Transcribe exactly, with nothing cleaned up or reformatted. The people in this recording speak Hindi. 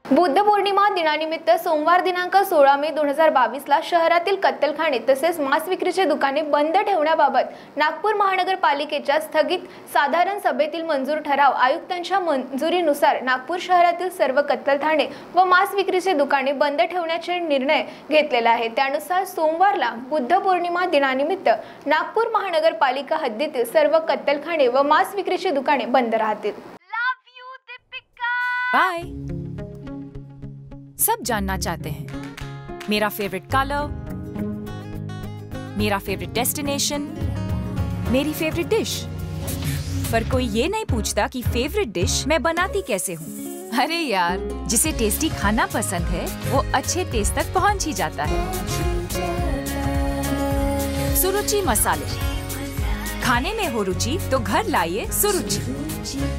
बुद्ध पौर्णिमा दिनानिमित्त सोमवार दिनांक सोळा मे दोन हजार बावीस ला शहरातील कत्तलखाने तसेच मांस विक्रीची दुकाने बंद ठेवण्याबाबत नागपूर महानगरपालिकेच्या स्थगित साधारण सभेतील मंजूर ठराव आयुक्तांच्या मंजुरीनुसार नागपूर शहरातील सर्व कत्तलखाने व मांस विक्रीची दुकाने बंद ठेवण्याचे निर्णय घेतलेला आहे। त्यानुसार सोमवारला बुद्ध पौर्णिमा दिनानिमित्त नागपूर महानगरपालिका हद्दीतील सर्व कत्तलखाने व मांस विक्रीची दुकाने बंद राहतील। बाय। सब जानना चाहते हैं मेरा फेवरेट कलर, मेरा फेवरेट डेस्टिनेशन, मेरी फेवरेट डिश, पर कोई ये नहीं पूछता कि फेवरेट डिश मैं बनाती कैसे हूँ। अरे यार, जिसे टेस्टी खाना पसंद है वो अच्छे टेस्ट तक पहुँच ही जाता है। सुरुचि मसाले, खाने में हो रुचि तो घर लाइए सुरुचि।